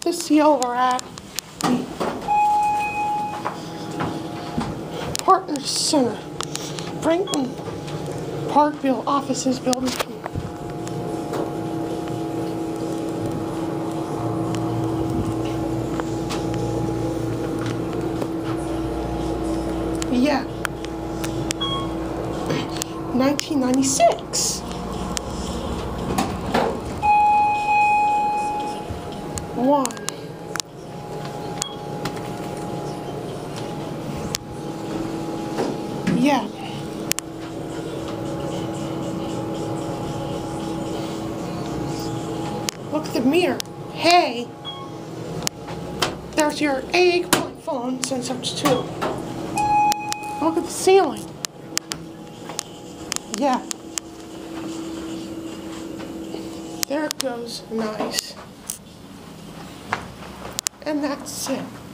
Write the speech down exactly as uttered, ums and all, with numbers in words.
to see over at the Partners Center, Franklin Parkville offices building. Yeah. nineteen ninety-six. One. Yeah. Look at the mirror. Hey. There's your eight point phone since it's two. Look at the ceiling. Yeah. There it goes. Nice. And that's it.